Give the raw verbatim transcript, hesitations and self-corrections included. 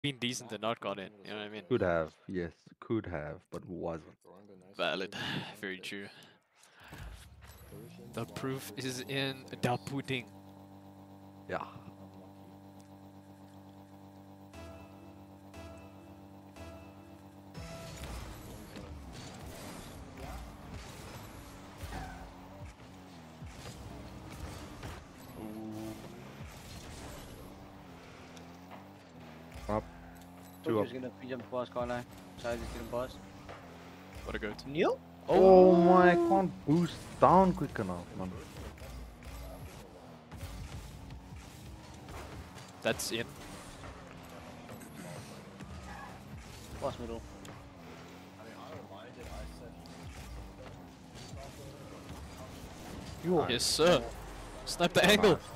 been decent and not got in. You know what I mean? Could have, yes, could have, but wasn't. Valid. Very true. The proof is in the pudding. Yeah. Up. Two up. Who's gonna free jump past corner? Side is gonna pass. What a goat. New? Oh my, I can't boost down quick enough, man. That's in. Pass middle. You Yes, sir. Snipe the angle.